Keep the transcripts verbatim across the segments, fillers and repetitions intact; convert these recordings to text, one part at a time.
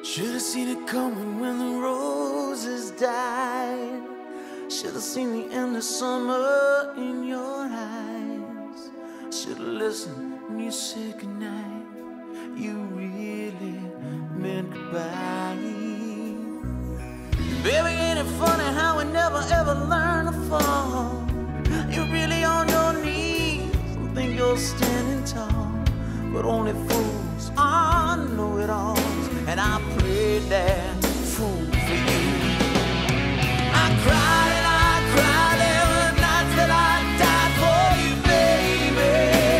Should've seen it coming when the roses died. Should've seen the end of summer in your eyes. Should've listened when you said goodnight. You really meant goodbye. Baby, ain't it funny how we never ever learn to fall? You're really on your knees and think you're standing tall, but only fools are know-it-alls. And I played that fool for you. I cried and I cried, there were nights that I died for you, baby.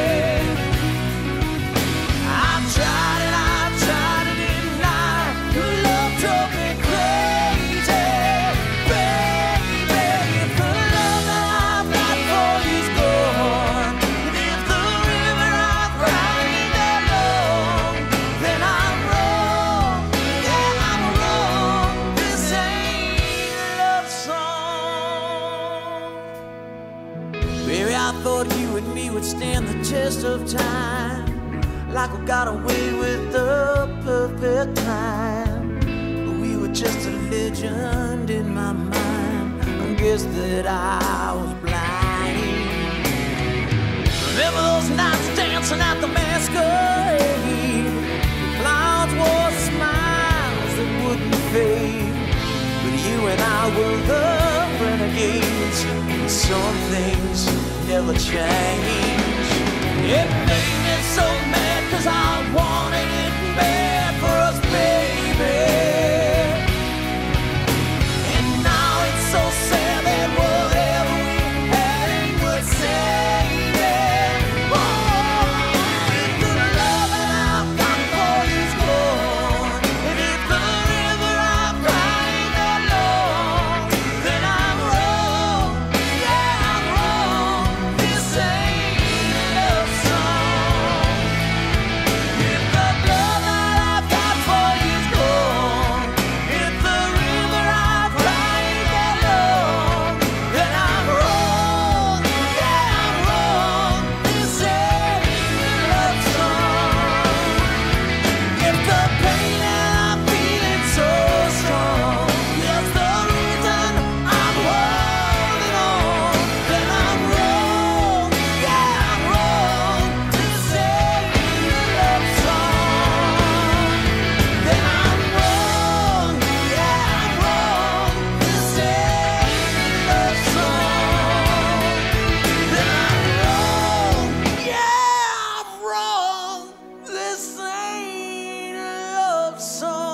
I tried and I tried to deny your love drove me crazy, baby. If the love that I've got for you's gone, and if the river I've cried ain't that long, then I'm wrong, yeah, I'm wrong. This ain't a love song. Baby, I thought you and me would stand the test of time, like we got away with the perfect crime. But we were just a legend in my mind. I guess that I was blind. Remember those nights dancing at the masquerade? Clouds wore smiles that wouldn't fade, but you and I were the renegades. Some things never change. It made me so mad 'cause I wanted it bad for us, baby. And now it's so sad that whatever we had ain't worth saving. Oh, if the love that I've got for you's gone, and if the river I've cried ain't that long, then I'm wrong, yeah, I'm wrong. This ain't a love song. If the love that I've got for you's gone, if the river I've cried ain't that long, then I'm wrong, yeah, I'm wrong. This ain't a love song. If the pain that I'm feeling so strong is the reason I'm holding on, then I'm wrong, yeah, I'm wrong. This ain't a love song. Then I'm wrong, yeah, I'm wrong. This ain't a love song. Then I'm wrong, yeah, I'm wrong. This ain't a love song.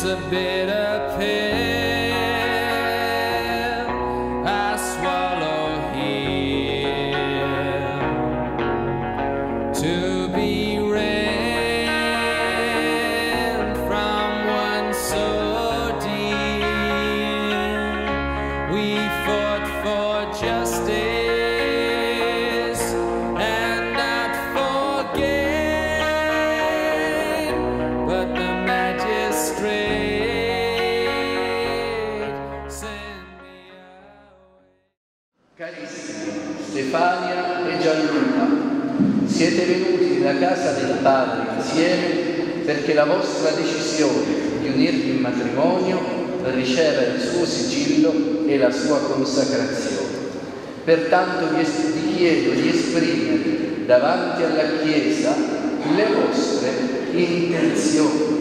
It's a bitter pill I swallow here to be rent from one so dear. We fought for justice and not forget, but the Carissimi Stefania e Gianluca, siete venuti nella casa del Padre insieme perché la vostra decisione di unirvi in matrimonio riceva il suo sigillo e la sua consacrazione. Pertanto vi, es- vi chiedo di esprimere davanti alla Chiesa le vostre intenzioni.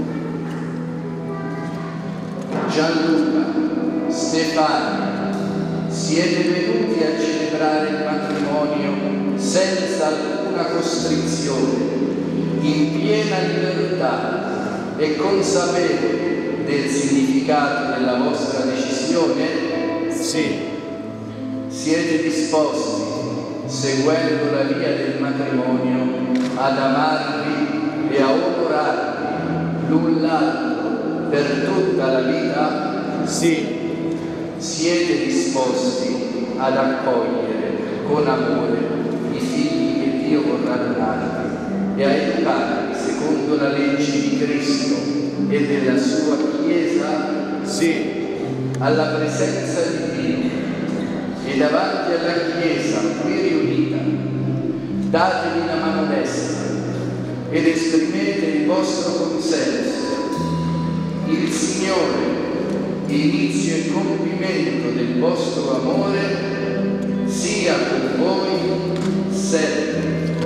Gianluca, Stefania, siete venuti a celebrare il matrimonio senza alcuna costrizione, in piena libertà e consapevoli del significato della vostra decisione? Sì. Siete disposti, seguendo la via del matrimonio, ad amarvi e a onorarvi l'un l'altro per tutta la vita? Sì. Siete disposti ad accogliere con amore i figli che Dio vorrà donarvi e a educarli secondo la legge di Cristo e della sua Chiesa? Sì. Alla presenza di Dio e davanti alla Chiesa qui riunita, datevi la mano destra ed esprimete il vostro consenso. Il Signore, inizio e compimento del vostro amore, sia con voi sempre.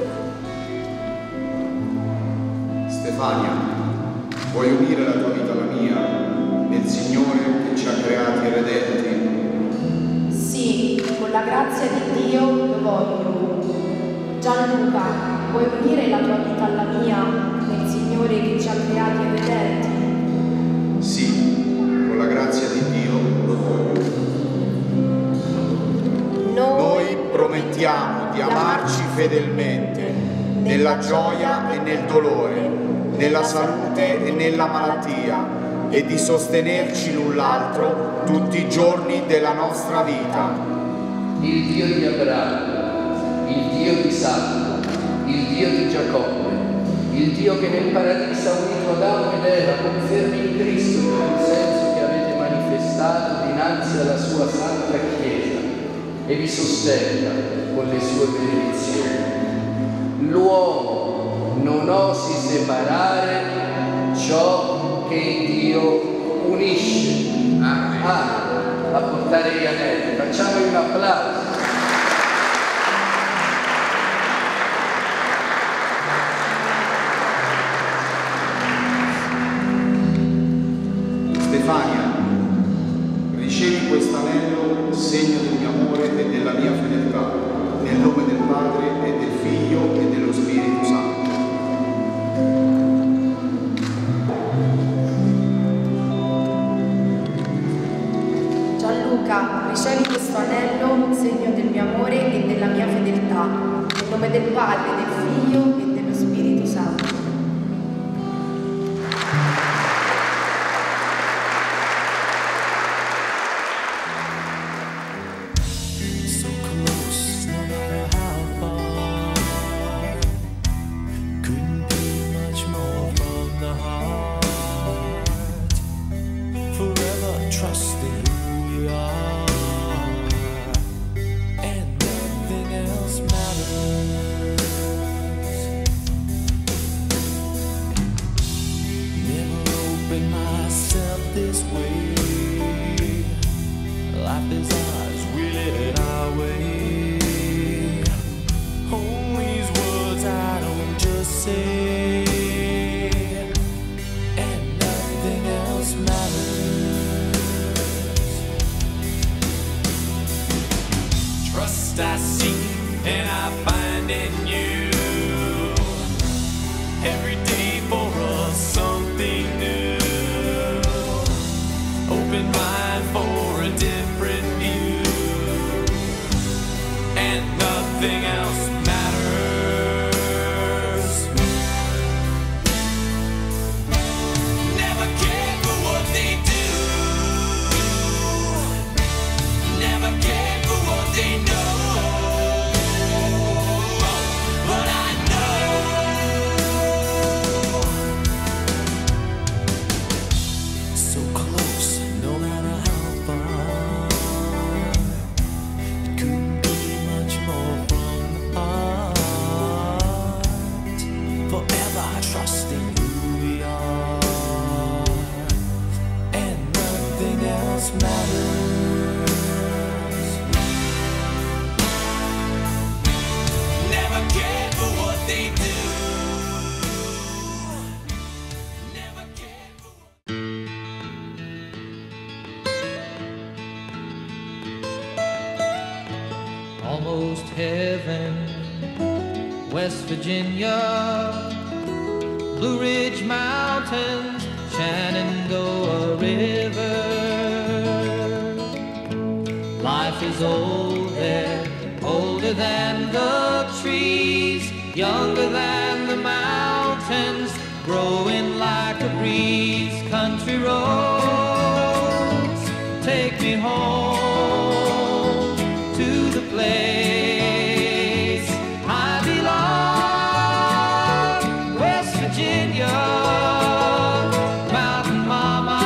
Stefania, vuoi unire la tua vita alla mia, nel Signore che ci ha creati e redenti? Sì, con la grazia di Dio lo voglio. Gianluca, vuoi unire la tua vita alla mia, nel Signore che ci ha creati e redenti? Sì. Con la grazia di Dio lo voglio. Noi promettiamo di amarci fedelmente, nella gioia e nel dolore, nella salute e nella malattia, e di sostenerci l'un l'altro tutti i giorni della nostra vita. Il Dio di Abramo, il Dio di Isacco, il Dio di Giacobbe, il Dio che nel paradiso ha unito Adamo ed Eva, confermi in Cristo il consenso manifestato dinanzi alla sua santa Chiesa e vi sostenga con le sue benedizioni. L'uomo non osi separare ciò che Dio unisce. Amen. Ah, a portare gli anelli. Facciamogli un applauso. Stefania, ricevi quest'anello, segno del mio amore e della mia fedeltà, nel nome del Padre e del Figlio e dello Spirito Santo. Gianluca, ricevi questo anello, segno del mio amore e della mia fedeltà, nel nome del Padre, del Figlio e dello Spirito Santo. Trusting who we are, and nothing else matters. West Virginia, Blue Ridge Mountains, Shenandoah River. Life is old there, older than the trees, younger than the mountains, growing like a breeze. Country roads, take me home to the place I belong. West Virginia, Mountain Mama,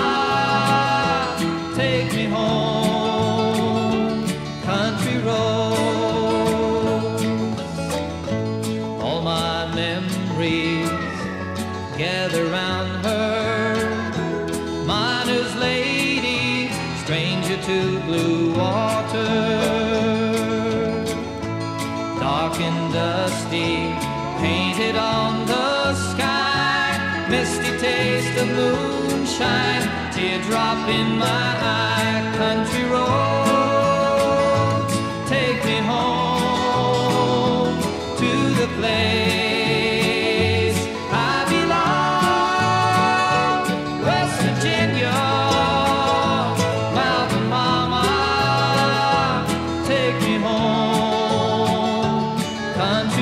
take me home. Country roads, all my memories gather round her. Miner's lady, stranger to blue water. Dark and dusty, painted on the sky. Misty taste of moonshine, teardrop in my eye. Country roads, take me home to the place I belong. West Virginia, Mountain Mama, take me home. Country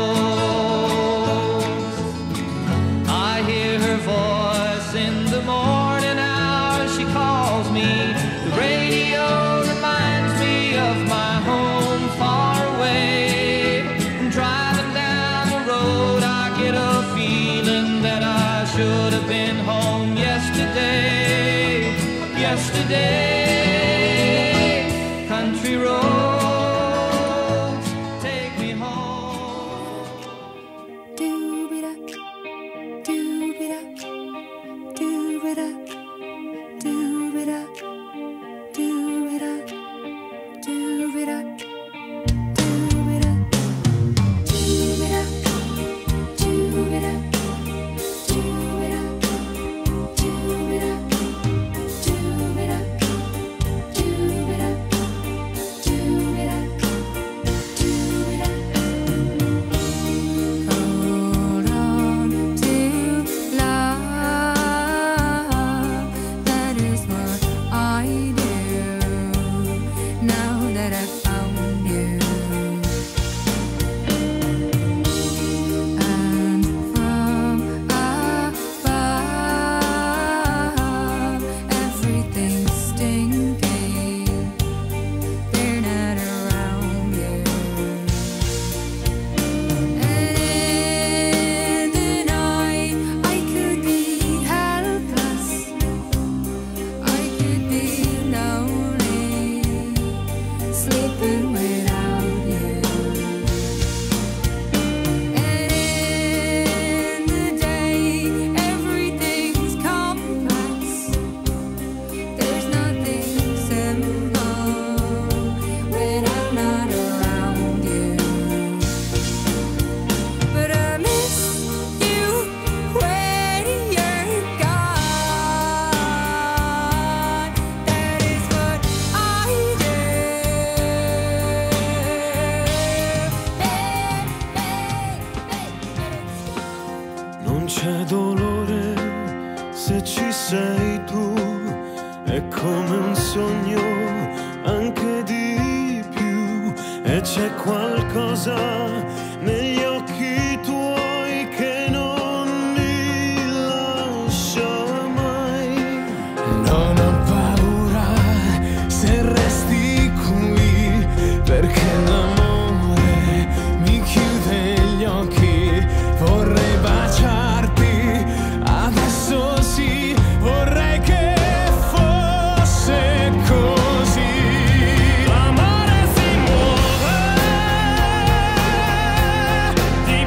roads, I hear her voice in the morning hours. She calls me. The radio reminds me of my home far away. And driving down the road, I get a feeling that I should have been home yesterday. Yesterday, country roads, take me home. Do-be-da, do-be-da, do-be-da, do-be-da, do-be-da, do-be-da, do-be-da, do-be-da, do-be-da, do-be-da, do-be-da, do-be-da, do-be-da, do-be-da, do-be-da. Hold on to love, that is what I do, now that I've found you. And from above, everything's stinking, they're not around you. And in the night, I could be helpless, I could be lonely, sleeping without you. And in the day, everything's complex, there's nothing simple when I'm not around you. But I miss you when you're gone. That is what I do. Non c'è dolore se ci sei tu, è come un sogno, anche di più. E c'è qualcosa negli occhi tuoi che non mi lascia mai. Non ho paura se resti qui, perché l'amore mi chiude gli occhi. Vorrei baciarti, adesso sì, vorrei che fosse così. L'amore si muove,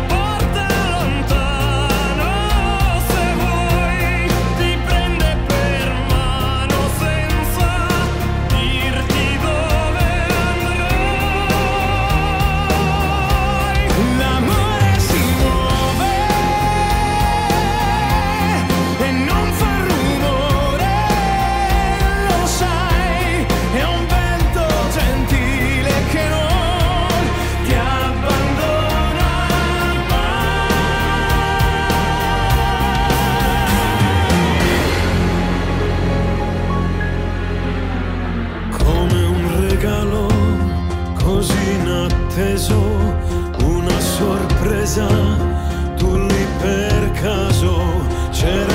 attesa, tu lì per caso c'era